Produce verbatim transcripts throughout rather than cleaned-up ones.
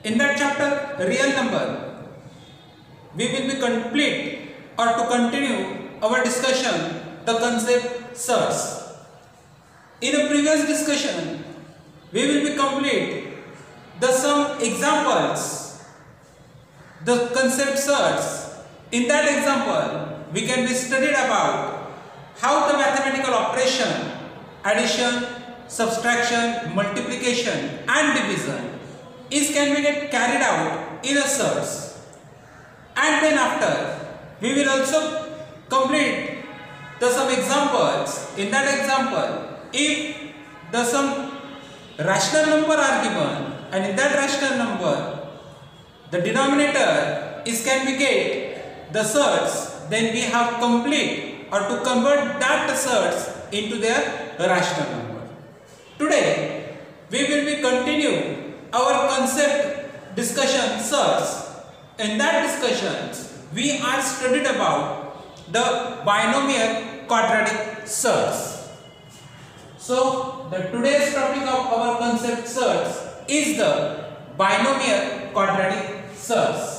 In that chapter, real number, we will be complete or to continue our discussion the concept surds. In a previous discussion, we will be complete the some examples, the concept surds. In that example, we can be studied about how the mathematical operation, addition, subtraction, multiplication and division is can be get carried out in a surds. And then after, we will also complete the some examples. In that example, if the some rational number are given and in that rational number the denominator is can be get the surds, then we have complete or to convert that surds into their rational number. Today we will be continue our concept discussion surds. In that discussions we are studied about the binomial quadratic surds. So the today's topic of our concept surds is the binomial quadratic surds.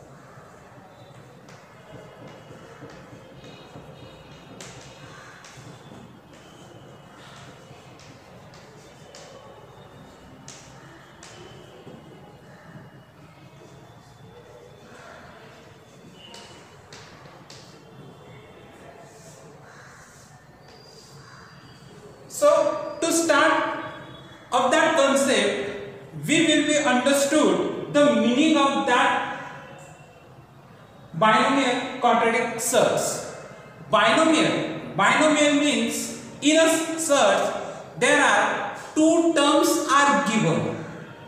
So to start of that concept, we will be understood the meaning of that binomial quadratic surds. Binomial, binomial means in a surd there are two terms are given.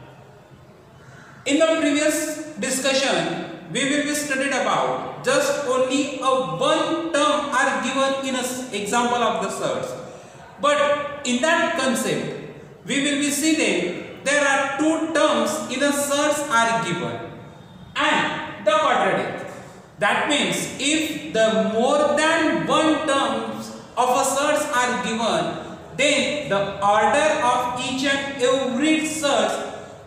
In the previous discussion, we will be studied about just only a one term are given in an example of the surds. But in that concept, we will be seeing there are two terms in a surds are given and the quadratic. That means if the more than one terms of a surds are given, then the order of each and every surds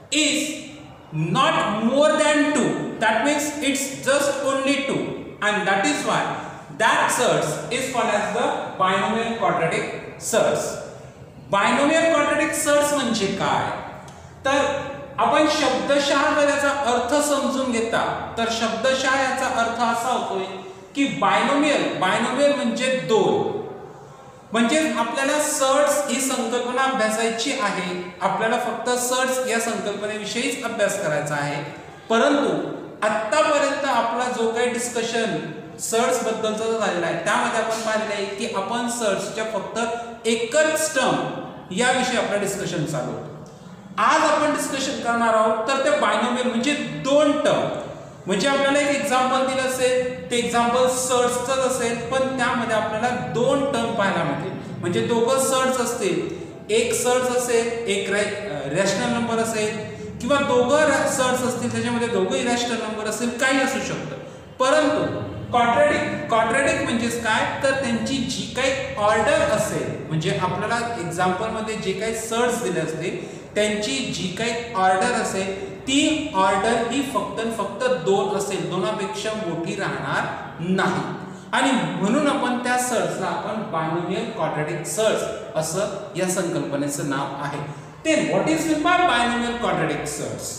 is not more than two. That means it's just only two, and that is why that surds is called as the binomial quadratic surds. Binomial quadratic surds म्हणजे काय, तर आपण शब्दशः जर याचा अर्थ समजून घेता तर शब्दशः याचा अर्थ असा होतोय की बायनोमियल, बायनोमियल म्हणजे दोन. म्हणजे आपल्याला सर्ड्स ही संकल्पना अभ्यासायची आहे. आपल्याला फक्त सर्ड्स या संकल्पनेविषयीच अभ्यास करायचा आहे. परंतु आतापर्यंत आपला जो काही डिस्कशन सर्ड्स बद्दलचा झालेला आहे त्यामध्ये आपण पाहिलेलं आहे की आपण सर्ड्सच्या फक्त एकच टर्म याविषयी आपलं डिस्कशन चालू होतं. आज आपण डिस्कशन करणार आहोत तर ते बायनोमियल म्हणजे दोन टर्म. म्हणजे आपल्याला एक एक्झाम्पल दिलं असेल, ते एक्झाम्पल सर्ड्सचंच असेल, पण त्यामध्ये आपल्याला दोन टर्म पाहायला मिळतील. म्हणजे दोघं सर्ड्स असतील, एक सर्ड्स असेल, एक रॅशनल नंबर असेल, किंवा दोघं सर्ड्स असतील त्याच्यामध्ये दोघंही रॅशनल नंबर असेल, काही असू शकतं. परंतु क्वाड्रॅटिक, क्वाड्रॅटिक म्हणजे काय, तर त्यांची जी काही ऑर्डर असेल, म्हणजे आपल्याला एक्झाम्पल मध्ये जे काही सर्ड्स दिले असतील त्यांची जी काही ऑर्डर असेल ती ऑर्डर ही फक्त फक्त दोन असेल, दोनापेक्षा मोठी राहणार नाही. आणि म्हणून आपण त्या सर्ड्सला आपण बायनोमियल क्वाड्रॅटिक सर्ड्स असं या संकल्पनेचं नाव आहे. Then what is meant by binomial quadratic surds?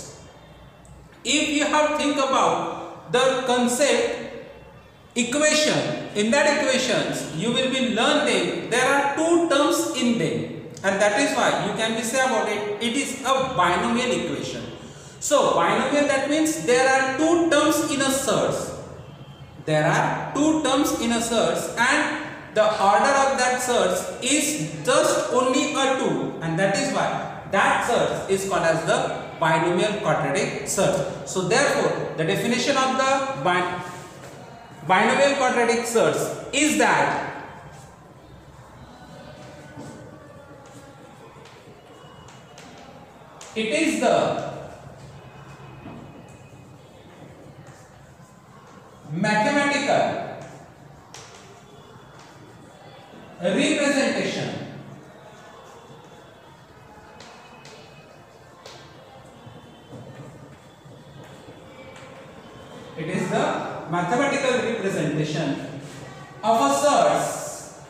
If you have think about the concept equation, in that equations you will be learn them there are two terms in them, and that is why you can be say about it it is a binomial equation. So binomial, that means there are two terms in a surds, there are two terms in a surds and the order of that surds is just only a two, and that is why that surds is called as the binomial quadratic surds. So therefore the definition of the binomial binomial quadratic surds is that it is the mathematical representation It is the mathematical representation of a search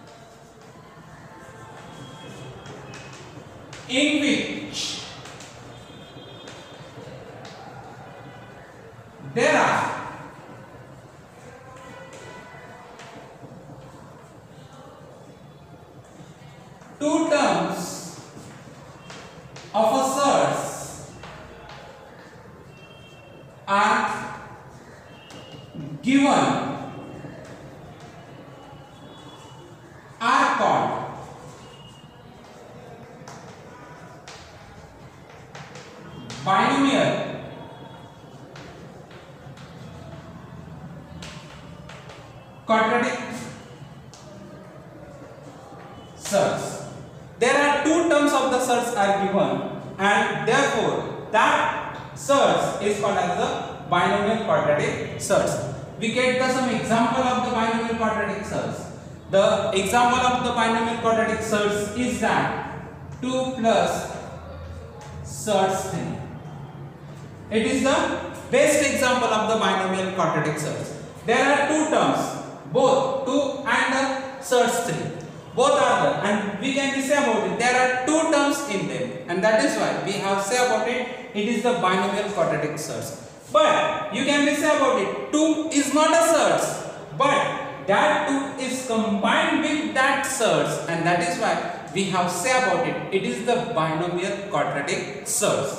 in which there are two terms of a search are given are called binomial quadratic search. There are two terms of the search are given, and therefore that search is called as the binomial quadratic search. We get the some example of the binomial quadratic search. The example of the binomial quadratic search is that two plus search three. It is the best example of the binomial quadratic search. There are two terms, both two and uh, search three. Both are there, and we can say about it. There are two terms in them, and that is why we have say about it. It is the binomial quadratic search. But you can say about it. Two is not a search, but that two is combined with that search, and that is why we have say about it. It is the binomial quadratic search.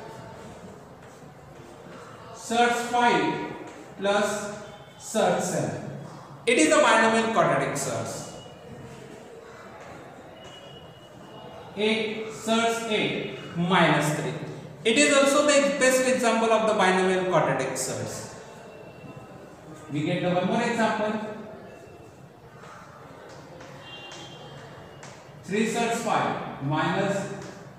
Search five plus search seven. It is a binomial quadratic search. eight search eight minus three. It is also the best example of the binomial quadratic search. We get one more example. three search five minus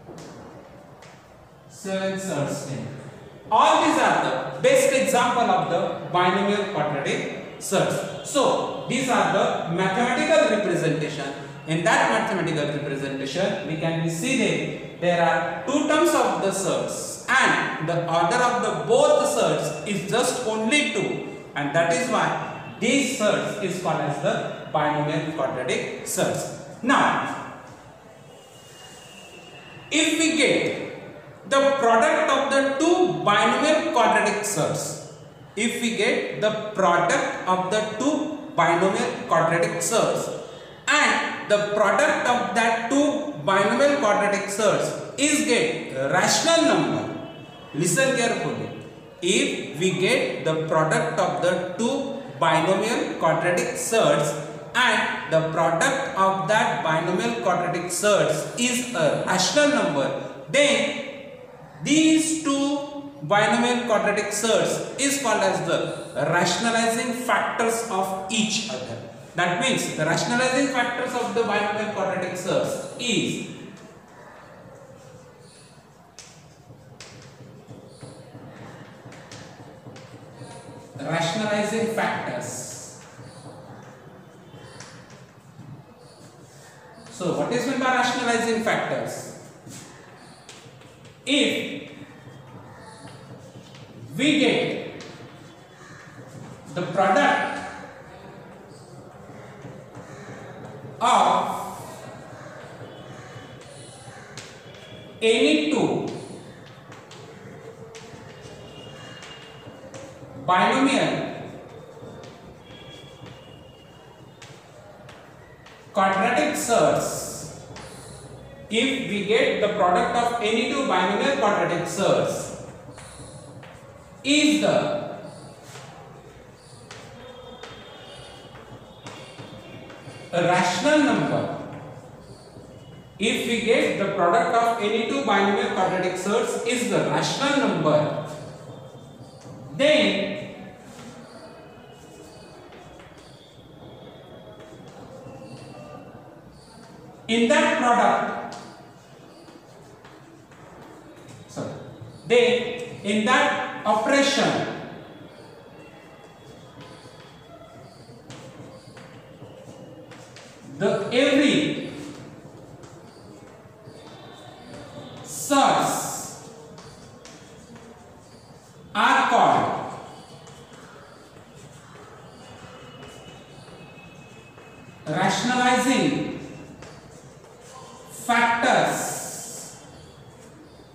seven search ten. All these are the best example of the binomial quadratic search. So these are the mathematical representation. In that mathematical representation, we can see that there are two terms of the search, and the order of the both search is just only two, and that is why this search is called as the binomial quadratic search. Now, if we get the product of the two binomial quadratic search, if we get the product of the two binomial quadratic search, and the product of that two binomial quadratic search is get rational number. Listen carefully. If we get the product of the two binomial quadratic search and the product of that binomial quadratic search is a rational number, then these two binomial quadratic search is called as the rationalizing factors of each other. That means the rationalizing factors of the binomial quadratic search is rationalizing factors. So what is meant by rationalizing factors? If we get the product of any two binomial quadratic search, if we get the product of any two binomial quadratic search is the a rational number, if we get the product of any two binomial quadratic search is the rational number, then in that product, sorry, then in that operation the every search are called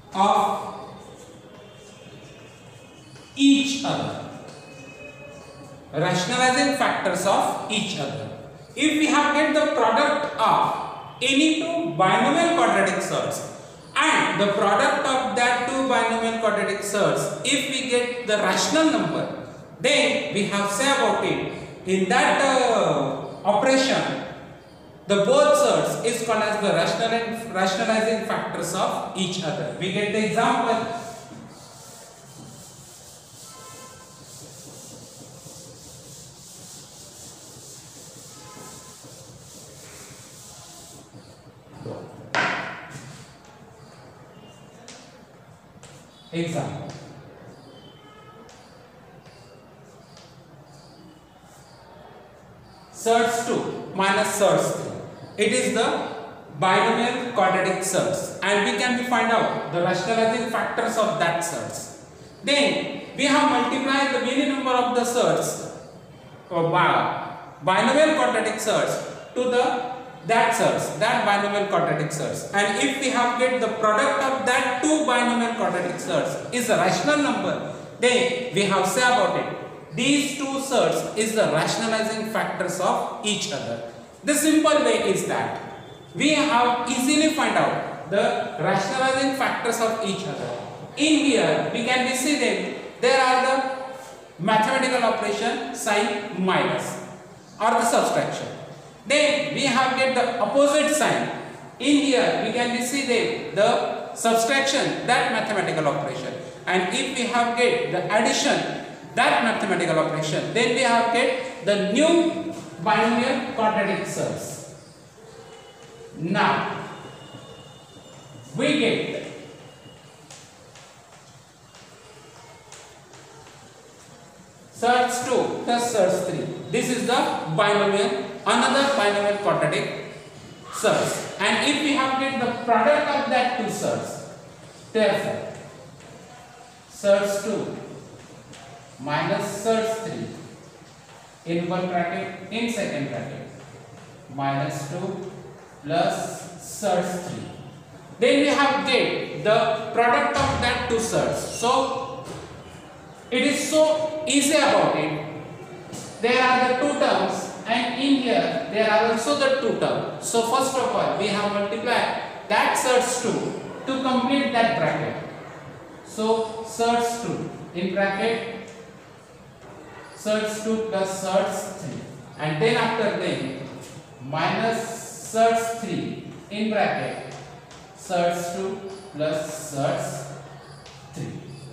of each other. Rationalizing factors of each other. If we have get the product of any two binomial quadratic surds and the product of that two binomial quadratic surds, if we get the rational number, then we have say about it. In that uh, operation, the both surds is called as the rational rationalizing factors of each other. We get the example. Example. Surds two minus surds three. It is the binomial quadratic surds, and we can find out the rationalizing factors of that surds. Then we have multiplied the many number of the surds or binomial quadratic surds to the that surds, that binomial quadratic surds, and if we have get the product of that two binomial quadratic surds is a rational number, then we have say about it. These two surds is the rationalizing factors of each other. The simple way is that we have easily find out the rationalizing factors of each other. In here we can see them. There are the mathematical operation sign minus or the subtraction. Then we have get the opposite sign. In here we can see them the subtraction, that mathematical operation, and if we have get the addition, that mathematical operation, then we have get the new binomial quadratic surds. Now we get surds two plus surds three. This is the binomial, another binomial quadratic surds, and if we have get the product of that two surds, therefore surds two minus surds three in one bracket, in second bracket, minus two plus surds three. Then we have get the product of that two surds. So it is so easy about it. There are the two terms, and in here there are also the two terms. So first of all we have multiplied that surds two to complete that bracket. So surds two in bracket, surds two plus surds three, and then after then minus surds three in bracket, surds two plus surds three.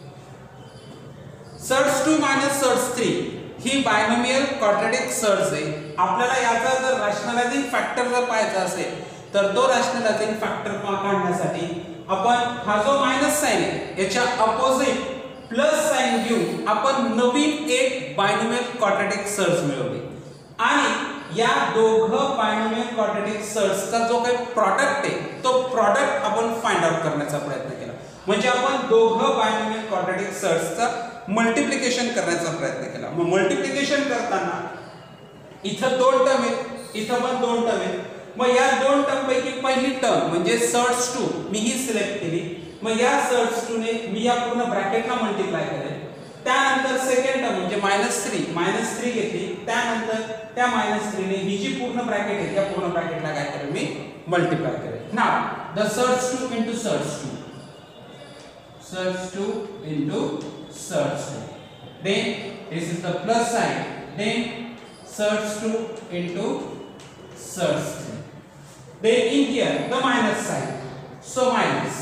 Surds two minus surds three ही binomial quadratic surds आहे. आपल्याला याचा जर rationalising factor जर पाहायचा असेल तर तो रॅशनलायझिंग फॅक्टर काढण्यासाठी आपण हा जो मायनस साइन आहे याच्या अपोजिट प्लस साइन घेऊन आपण नवीन एक बायनोमियल क्वाड्रेटिक सर्ड्स मिळवले, आणि या दोघं बायनोमियल क्वाड्रेटिक सर्ड्सचा जो काही प्रॉडक्ट आहे तो प्रॉडक्ट आपण फाइंड आउट करण्याचा प्रयत्न केला. म्हणजे आपण दोघं बायनोमियल क्वाड्रेटिक सर्ड्सचा मल्टिप्लिकेशन करण्याचा प्रयत्न केला. मग मल्टिप्लिकेशन करताना इथं दोन टर्म आहेत, इथं पण दोन टर्म आहेत. मग या दोन टर्म पैकी पहिली टर्म म्हणजे सर्ड्स टू मी ही सिलेक्ट केली. मग या सर्ड्स टू ने मी या पूर्ण ब्रॅकेटला मल्टिप्लाय करेल. त्यानंतर सेकंड टर्म म्हणजे मायनस थ्री मायनस थ्री घेतली. त्यानंतर त्या मायनस थ्री ने ही जी पूर्ण ब्रॅकेट आहे त्या पूर्ण ब्रॅकेटला काय करेल मी मल्टिप्लाय करेल. Now the surds two into surds two, surds two into surds two. Then this is the plus sign. Then surds two into surds three. Then in here the minus sign. So minus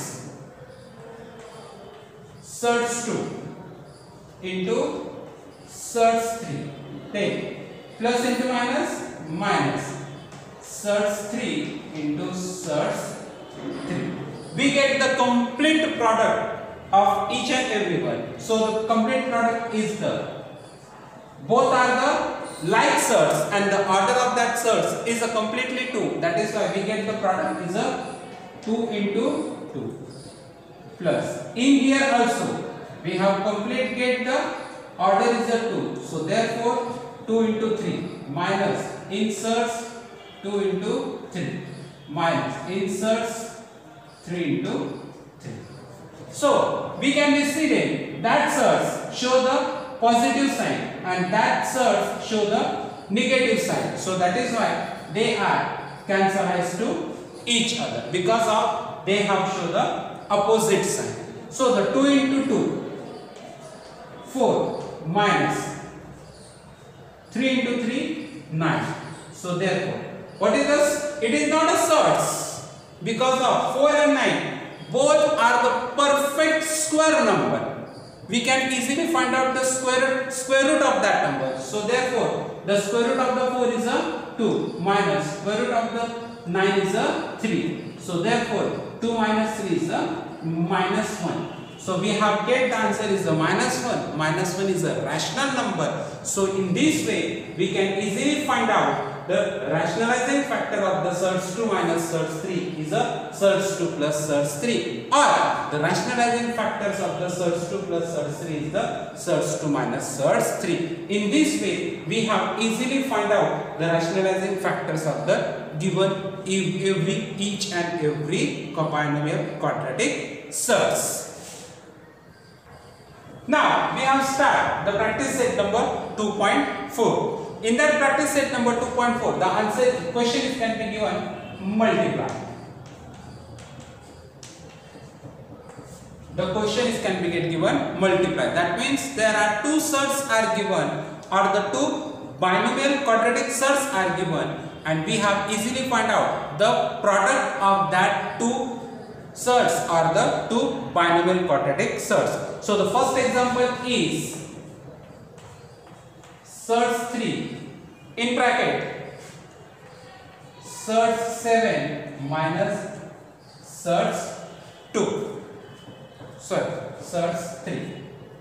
surds two into surds three. Then plus into minus minus surds three into surds three. We get the complete product of each and every one. So the complete product is the, both are the like surds and the order of that surds is a completely two. That is why we get the product is a two into two. Plus in here also we have complete get the order is a two. So therefore two into three minus inserts two into three minus inserts three into three. So we can be seeing that surds show the positive sign and that surds show the negative sign. So that is why they are cancelized to each other because of they have show the opposite sign. So the two into two, four minus three into three, nine. So therefore, what is this? It is not a surds because of four and nine. Both are the perfect square number. We can easily find out the square, square root of that number. So therefore, the square root of the four is a two minus square root of the nine is a three. So therefore, two minus three is a minus one. So we have get the answer is a minus one. Minus one is a rational number. So in this way, we can easily find out the rationalizing factor of the surds two minus surds three is a surds two plus surds three, or the rationalizing factors of the surds two plus surds three is the surds two minus surds three. In this way, we have easily find out the rationalizing factors of the given every each and every binomial quadratic surds. Now we have start the practice set number two point four. In that practice set number two point four, the answer question can be given multiply. The question is can be get given multiply. That means there are two surds are given or the two binomial quadratic surds are given and we have easily find out the product of that two surds or the two binomial quadratic surds. So the first example is surds three in bracket surds seven minus surds two. Sorry, surds three.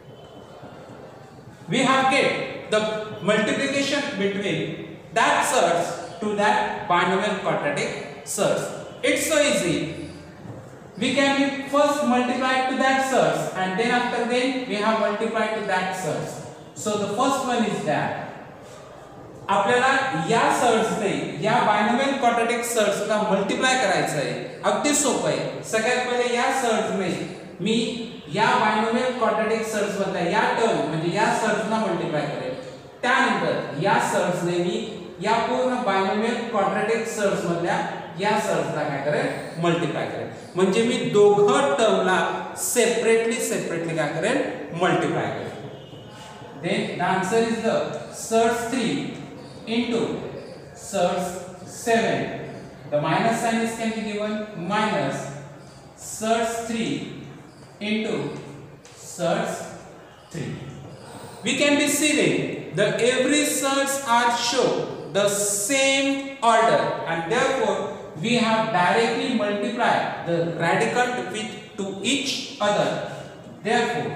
We have get the multiplication between that surds to that binomial quadratic surds. It's so easy. We can first multiply to that surds and then after then we have multiplied to that surds. So the first one is that आपल्याला या surds ने या binomial quadratic surds ला multiply करायचं आहे. अगदी सोपं आहे. सगळ्यात पहिले या सर्ड्स ने मी या बायनोमियल क्वाड्रेटिक सर्ड्स मधल्या या टर्म म्हणजे या सर्ड्स ला मल्टिप्लाय करेल. त्यानंतर या सर्ड्स ने मी या पूर्ण बायनोमियल क्वाड्रेटिक सर्ड्स मधल्या या सर्ड्स ला काय करेल मल्टिप्लाय करेल. म्हणजे मी दोघं टर्मला सेपरेटली सेपरेटली काय करेल मल्टिप्लाय करेल. Then the answer is the surds three into surds seven. The minus sign is can be given minus surds three into surds three. We can be seeing that every surds are show the same order and therefore we have directly multiplied the radical with to each other. Therefore,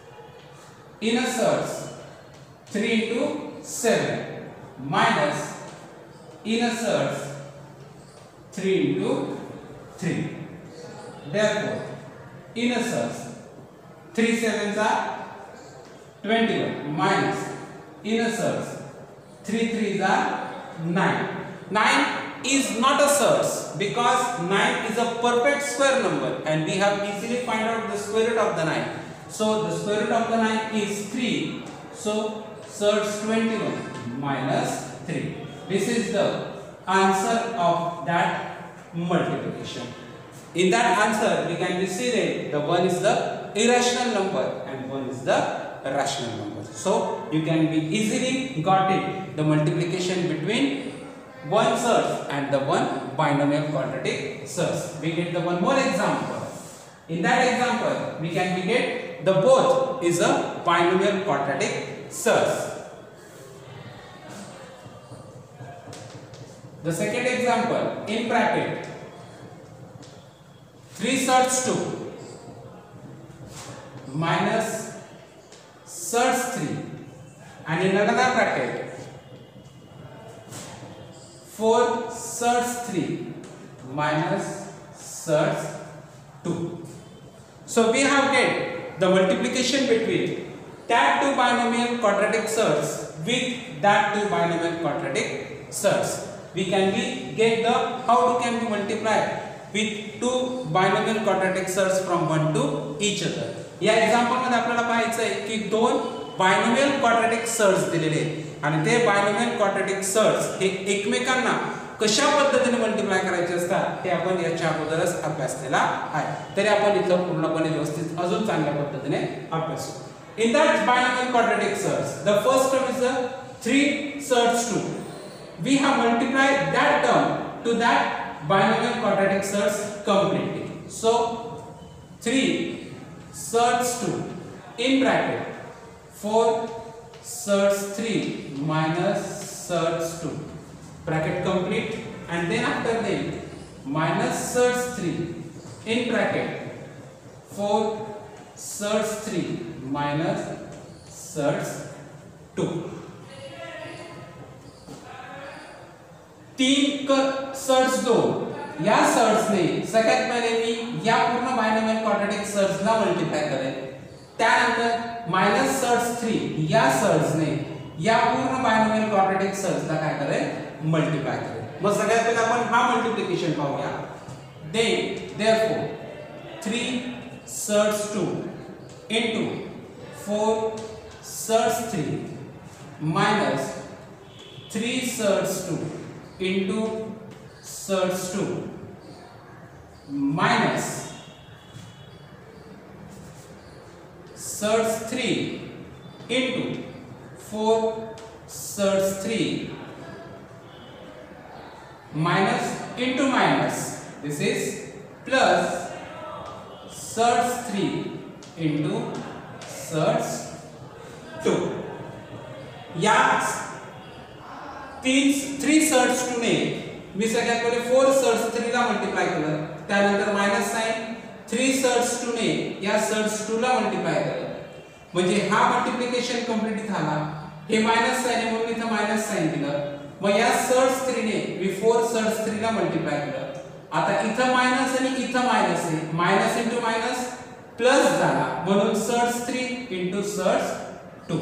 inner surds three into seven minus inner surds three into three. Therefore, inner surds three sevens are twenty-one minus inner surds three threes are nine. nine is not a surds because nine is a perfect square number and we have easily find out the square root of the nine. So the square root of the nine is three. So surds twenty-one minus three. This is the answer of that multiplication. In that answer, we can be seeing the one is the irrational number and one is the rational number. So you can be easily got it the multiplication between one surds and the one binomial quadratic surds. We get the one more example. In that example, we can be get the both is a binomial quadratic surds. The second example in bracket three surds two minus surds three and in another bracket four surds three minus surds two. So we have get the multiplication between that two binomial quadratic surds with that two binomial quadratic surds. We can be get the how to can be multiply with two binomial quadratic surds from one to each other. या example मध्ये आपल्याला पाहायचं आहे की दोन binomial quadratic surds दिलेले आहेत आणि ते बायनोमियल क्वाड्रॅटिक सर्ड्स हे एकमेकांना कशा पद्धतीने मल्टिप्लाय करायचे असतात ते आपण याच्या अगोदरच अभ्यासलेला आहे. तरी आपण इथं पूर्णपणे व्यवस्थित अजून चांगल्या पद्धतीने अभ्यासू. In that binomial quadratic surds, the first term is the three surds two. We have multiplied that term to that binomial quadratic surds completely. So three surds two in bracket four surds three minus surds two bracket complete, and then after that minus surds three in bracket four surds three minus surds two. तीन surds दोन या surds ने सगळ्यात पहिले मी या पूर्ण binomial quadratic surds ला मल्टिप्लाय करेन. त्यानंतर मायनस सर्ड्स थ्री या सर्ड्स ने या पूर्ण बायनोमियल क्वाड्रॅटिक सर्ड्स ला काय करेन मल्टिप्लाय करेन. मग सगळ्यात पहिले आपण हा मल्टिप्लिकेशन पाहूया. Then therefore three surds two into four surds three minus three surds two into surds two minus surds three into four surds three minus into minus, this is plus surds three into surds two. या तीन three surds two ने मी सगळ्यात पहिले four surds three ला multiply केलं. त्यानंतर minus sign three surds two ने या सर्ड्स टू ला मल्टिप्लाय केलं. म्हणजे हा मल्टिप्लिकेशन कंप्लीट झाला. हे मायनस साइन आहे म्हणून इथं मायनस साइन दिलं. मग या सर्ड्स थ्री ने मी फोर सर्ड्स थ्री ला मल्टिप्लाय केलं. आता इथं मायनस आणि इथं मायनस आहे. मायनस इनटू मायनस प्लस झाला म्हणून surds three into surds two.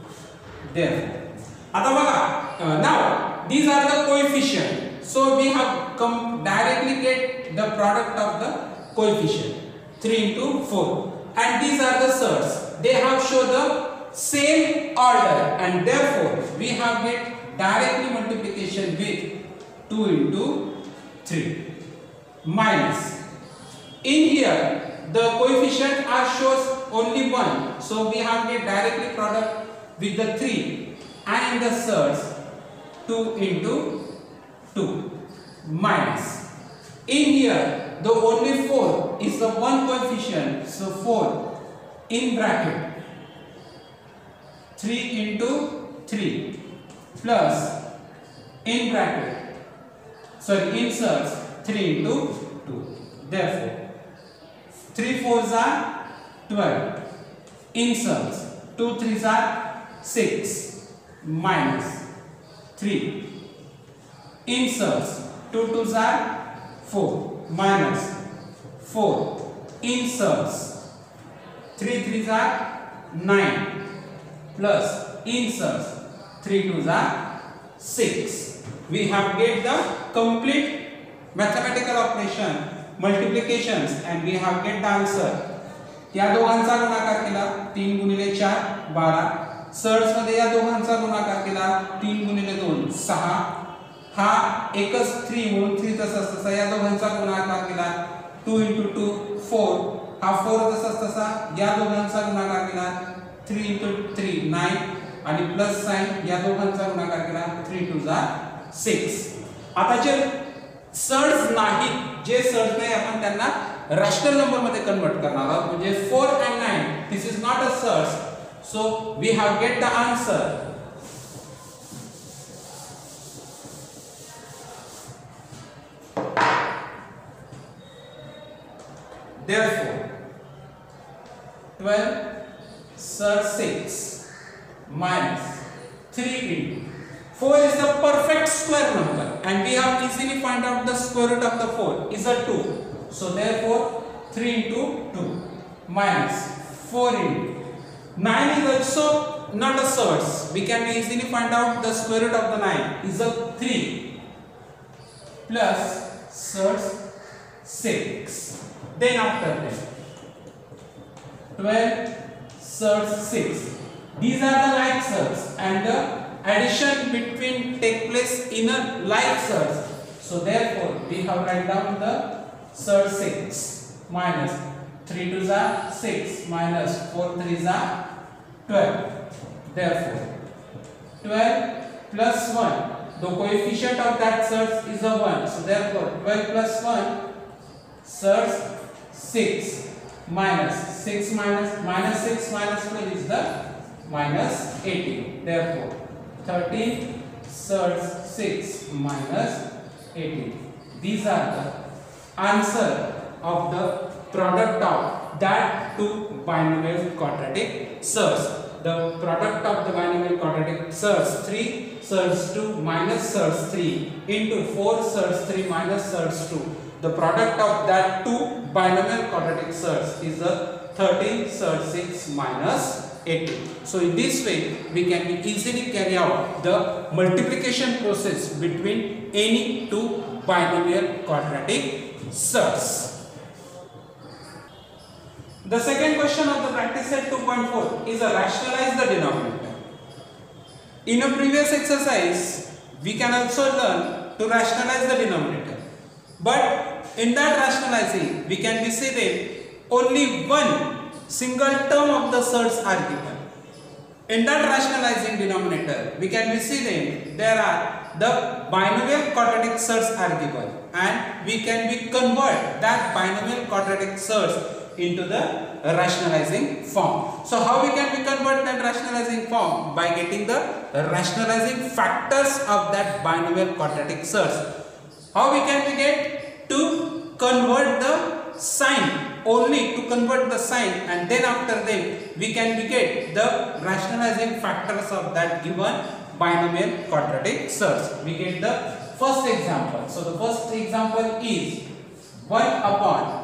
Therefore आता बघा, now these are the coefficient, so we have come directly get the product of the coefficient three into four, and these are the surds. They have show the same order, and therefore we have get directly multiplication with two into three minus in here the coefficient are shows only one, so we have get directly product with the three, and in the surds two into two minus in here the only four is the one coefficient, so four in bracket three into three plus in bracket sorry in surds three into two. Therefore three fours are twelve in surds, two threes are six minus three in surds, two twos are four minus four in surds, three threes are nine plus in surds, three twos are six. We have get the complete mathematical operation multiplications and we have get the answer. या दोघांचा गुणाकार केला तीन गुणिले चार बारा. Surds मध्ये या दोघांचा गुणाकार केला तीन गुणिले दोन सहा. हा एकच थ्री म्हणून थ्री तसाच तसा या दोघांचा गुणाकार केला टू into टू फोर. हा फोर तसाच तसा या दोघांचा गुणाकार केला थ्री into थ्री नाइन आणि प्लस साइन या दोघांचा गुणाकार केला थ्री टू जा सिक्स. आता जे सर्ड्स नाही जे सर्ड्स नाही आपण त्यांना रॅशनल नंबर मध्ये कन्वर्ट करणार आहोत. म्हणजे four and nine this is not a surds, so we have get the answer. Therefore twelve surds six minus three into four is the perfect square number, and we have easily find out the square root of the four is a two. So therefore three into two minus four into nine is also not a surds. We can easily find out the square root of the nine is a three plus surds six. Then after that, twelve search six. These are the like search, and the addition between take place in a like search. So therefore, we have write down the search six minus three twos are six minus four threes are twelve. Therefore, twelve plus one. The coefficient of that search is a one. So therefore, twelve plus one, search six minus six minus minus six minus twelve is the minus eighteen. Therefore, thirteen search six minus eighteen. These are the answer of the product of that two binomial quadratic search. The product of the binomial quadratic search three search two minus search three into four search three minus search two. The product of that two binomial quadratic search is the thirteen search six minus eighteen. So in this way, we can easily carry out the multiplication process between any two binomial quadratic search. The second question of the practice set two point four is a rationalize the denominator. In a previous exercise, we can also learn to rationalize the denominator. But in that rationalizing, we can be see that only one single term of the search are given. In that rationalizing denominator, we can be see that there are the binomial quadratic search are given, and we can be convert that binomial quadratic search into the rationalizing form. So how we can we convert that rationalizing form? By getting the rationalizing factors of that binomial quadratic search. How we can we get? To convert the sign, only to convert the sign, and then after that we can we get the rationalizing factors of that given binomial quadratic search. We get the first example. So the first example is one upon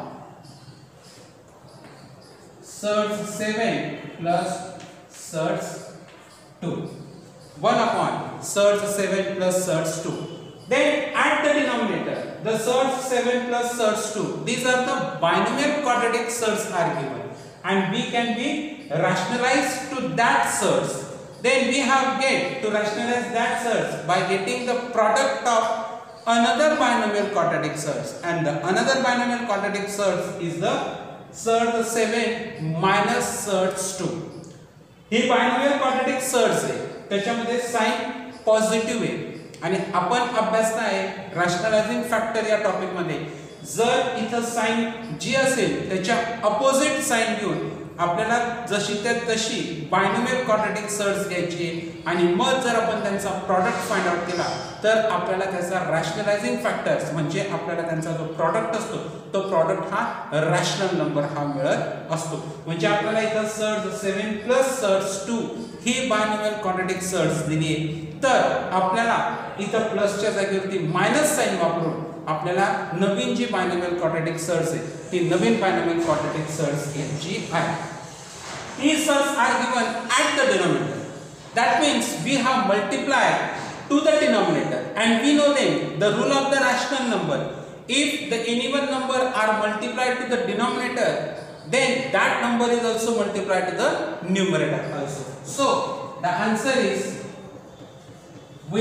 search seven plus search two. one upon search seven plus search two. Then at the denominator, the search seven plus search two. These are the binomial quadratic search are given, and we can be rationalized to that search. Then we have get to rationalize that search by getting the product of another binomial quadratic search, and the another binomial quadratic search is the search seven minus search two. ही binomial quadratic search आहे, त्याच्यामध्ये sign positive आहे, आणि आपण अभ्यासना आहे rationalising factor या topic मध्ये. जर इथं साइन जी असेल त्याच्या अपोजिट साइन घेऊन आपल्याला जशी त्या तशी बायनोमियल क्वाड्रॅटिक सर्च घ्यायची, आणि मग जर आपण त्यांचा प्रॉडक्ट फाइंड आउट केला तर आपल्याला त्याचा रॅशनलायझिंग फॅक्टर्स म्हणजे आपल्याला त्यांचा जो प्रॉडक्ट असतो तो प्रॉडक्ट हा रॅशनल नंबर हा मिळत असतो. म्हणजे आपल्याला इथं search seven plus search two ही बायनोमियल क्वाड्रॅटिक सर्च दिली आहे, तर आपल्याला इथं प्लसच्या जागेवरती मायनस साइन वापरून आपल्याला नवीन जी बायनोमियल क्वाड्रॅटिक सर्च आहे ती नवीन बायनोमियल क्वाड्रॅटिक सर्च घ्यायची आहे. These searches are given at the denominator. That means we have multiplied to the denominator, and we know then the rule of the rational number. If the any one number are multiplied to the denominator, then that number is also multiplied to the numerator also. So the answer is we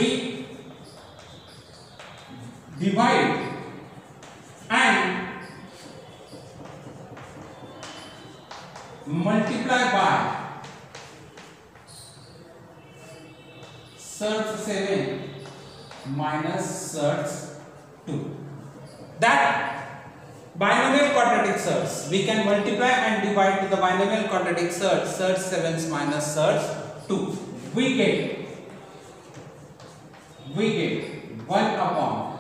divide and multiply by search seven minus search two. That binomial quadratic search we can multiply and divide to the binomial quadratic search search seven minus search two. We get we get one upon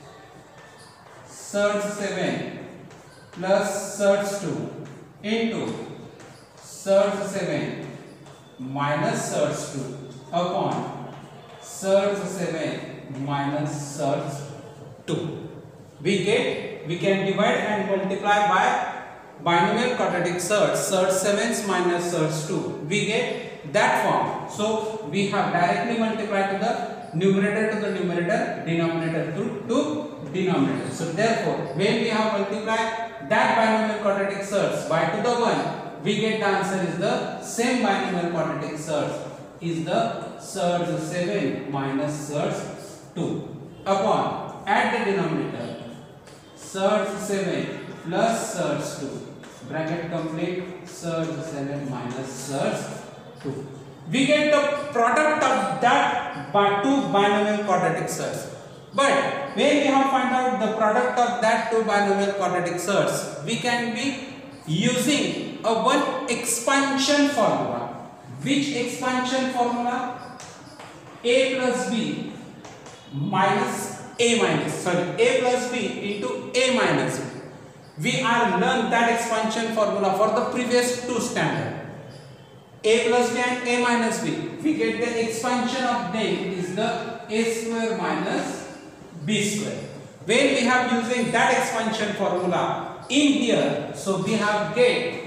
search seven plus search two into search seven minus search two upon search seven minus search two. We get we can divide and multiply by binomial quadratic search search seven minus search two. We get that form. So we have directly multiplied to the numerator to the numerator, denominator to, to denominator. So therefore, when we have multiplied that binomial quadratic surds by to the one, we get the answer is the same binomial quadratic surds is the surds seven minus surds two upon at the denominator surds seven plus surds two bracket complete surds seven minus surds two. We get the product of that by two binomial quadratic surds. But when we have find out the product of that two binomial quadratic surds, we can be using a one expansion formula. Which expansion formula? A plus B minus A minus sorry A plus B into A minus B. We are learned that expansion formula for the previous two standard. A plus B and A minus B. We get the expansion of them is the A square minus B square. When we have using that expansion formula in here, so we have get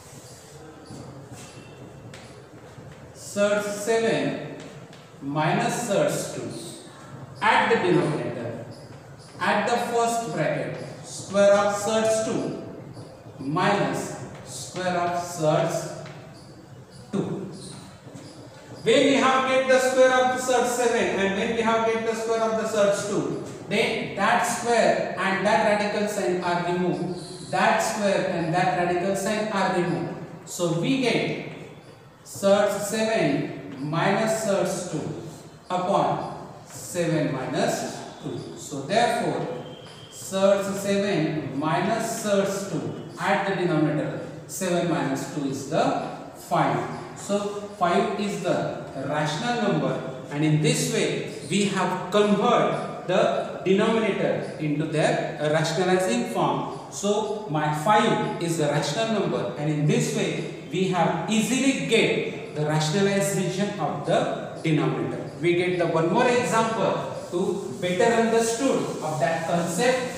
surds seven minus surds two at the denominator. At the first bracket, square of surds two minus square of surds two. When we have get the square of the surds seven and when we have get the square of the surds two, then that square and that radical sign are removed. That square and that radical sign are removed. So we get surds seven minus surds two upon seven minus two. So therefore, surds seven minus surds two at the denominator seven minus two is the five. So five is the rational number, and in this way we have converted the denominator into their rationalizing form. So my five is the rational number, and in this way we have easily get the rationalization of the denominator. We get the one more example to better understood of that concept.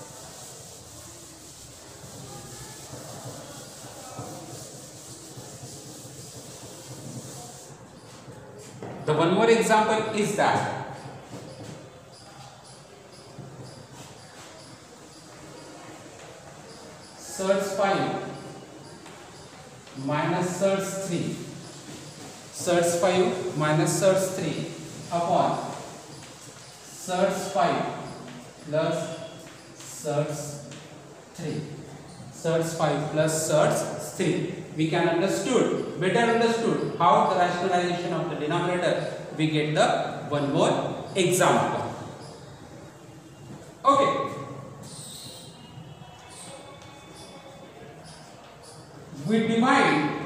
The one more example is that surds five minus surds three, surds five minus surds three upon surds five plus surds three, surds five plus surds three. We can understood, better understood how the rationalization of the denominator. We get the one more example. Okay. We divide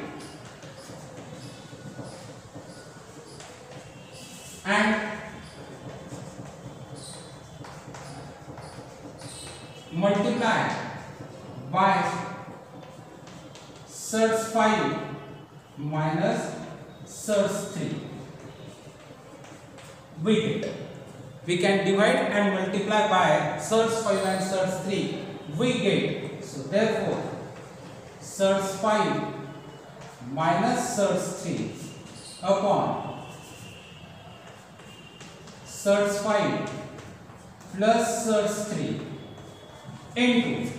and multiply by surds five minus surds three. We get. We can divide and multiply by surds five and surds three. We get. So therefore, surds five minus surds three upon surds five plus surds three into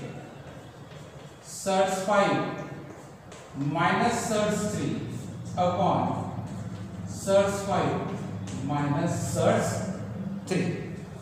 surds five minus surds three upon surds five minus surds three.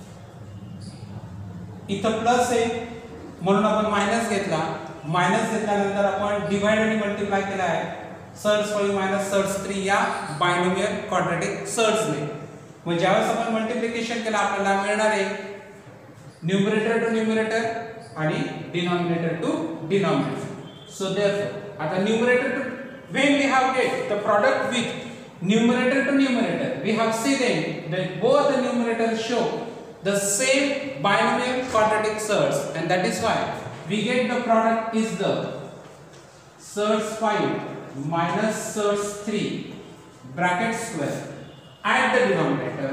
इथं plus आहे म्हणून आपण minus घेतला. Minus घेतल्यानंतर आपण divide आणि multiply केला आहे surds five minus surds three या बायनोमियल क्वाड्रेटिक सर्ड्सने. मग ज्यावेळेस आपण मल्टिप्लिकेशन केलं आपल्याला मिळणार आहे न्यूमरेटर टू न्यूमरेटर आणि denominator to denominator. So therefore आता numerator to when we have get the product with numerator to numerator, we have seen that both the numerators show the same binomial quadratic surds, and that is why we get the product is the surds five minus surds three bracket square at the denominator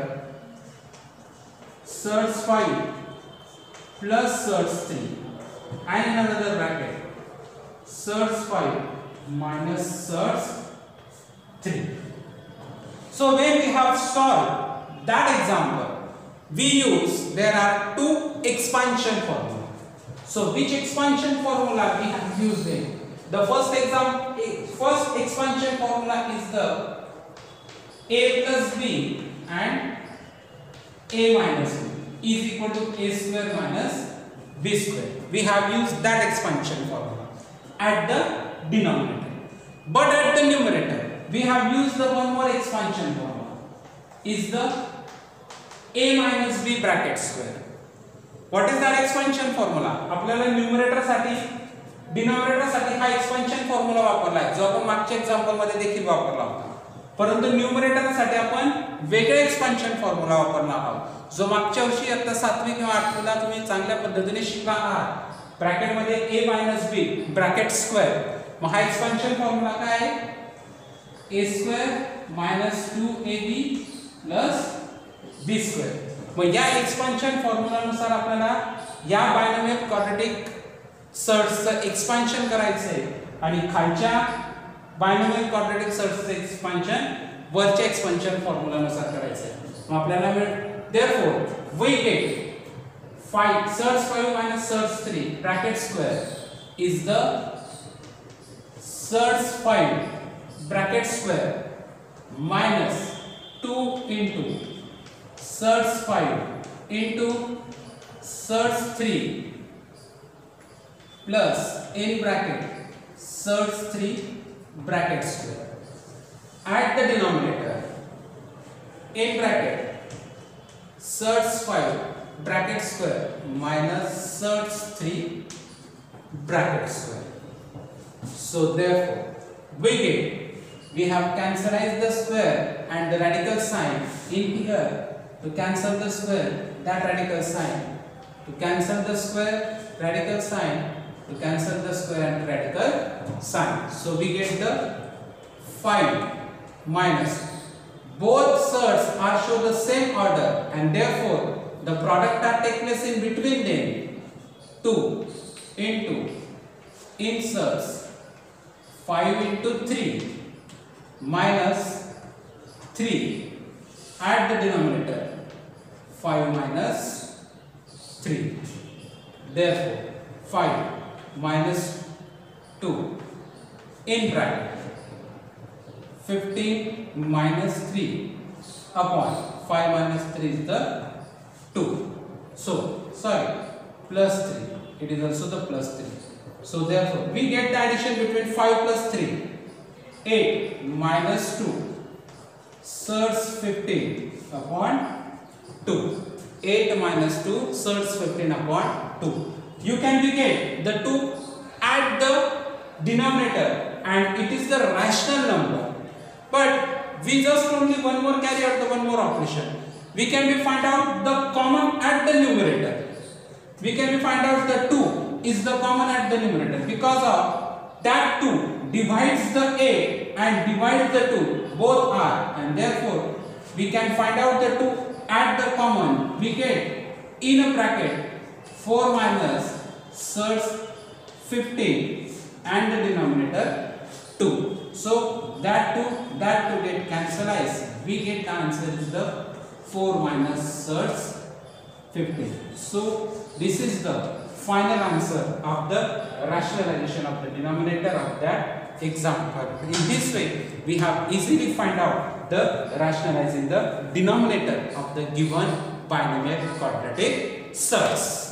surds five plus surds three and in another bracket surds five minus surds three. So when we have solved that example, we use, there are two expansion formula. So which expansion formula we have used it? The first example, first expansion formula is the a plus b and a minus b is equal to a square minus b square. We have used that expansion formula at the denominator. But at the numerator, we have used the one more expansion formula, is the a minus b bracket square. What is that expansion formula? आपल्याला numerator साठी denominator साठी हा expansion formula वापरला आहे, जो आपण मागच्या example मध्ये देखील वापरला होता. परंतु न्यूमरेटर साठी आपण वेगळे एक्सपेन्शन फॉर्म्युला वापरणार आहोत, जो मागच्या वर्षी आता सातवी किंवा आठवीला तुम्ही चांगल्या पद्धतीने शिकला आहात. ब्रॅकेट मध्ये a minus b bracket square. मग हा एक्सपेन्शन फॉर्म्युला काय आहे? a square minus two a b plus b square. मग या एक्सपेन्शन फॉर्म्युलानुसार आपल्याला या बायनॉमियल क्वाड्रॅटिक सर्ट्सचं एक्सपेन्शन करायचं आहे आणि खालच्या बायनॉमियल क्वाड्रॅटिक सर्ट्सचं एक्सपेन्शन वरच्या एक्सपेन्शन फॉर्म्युलानुसार करायचं आहे. मग आपल्याला मिळेल therefore we get five surds five minus surds three bracket square is the surds five bracket square minus two into surds five into surds three plus in bracket surds three bracket square. At the denominator, in bracket surds five bracket square minus surds three bracket square. So therefore we get, we have cancelled the square and the radical sign in here. To cancel the square, that radical sign, to cancel the square, radical sign, to cancel the square and radical sign. So we get the five minus, both surds are show the same order and therefore the product are take place in between them. two into inserts five into three minus three at the denominator five minus three. Therefore five minus two in bracket fifteen minus three upon five minus three is the two. So sorry, plus three, it is also the plus three. So therefore we get the addition between five plus three, eight minus two surds fifteen upon two. eight minus two surds fifteen upon two. You can get the two at the denominator and it is the rational number. But we just only one more carry out the one more operation. We can be find out the common at the numerator. We can be find out the two is the common at the numerator because of that two divides the a and divides the two, both are, and therefore we can find out the two at the common. We get in a bracket four minus surds fifteen and the denominator two. So that two that two get cancelled. We get the answer is the four minus surds fifteen. So this is the final answer of the rationalization of the denominator of that example. In this way we have easily find out the rationalizing the denominator of the given binomial quadratic surds.